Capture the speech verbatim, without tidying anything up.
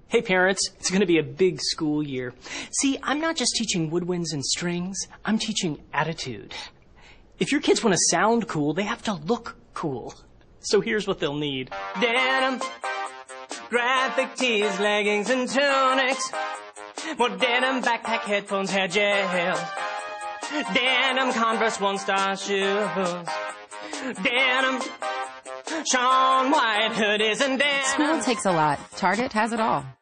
Hey parents, it's going to be a big school year. See, I'm not just teaching woodwinds and strings, I'm teaching attitude. If your kids want to sound cool, they have to look cool. So here's what they'll need. Denim, graphic tees, leggings and tunics. More denim, backpack, headphones, hair gel. Denim, Converse, one-star shoes. Denim, Sean White hoodies and denim. School takes a lot. Target has it all.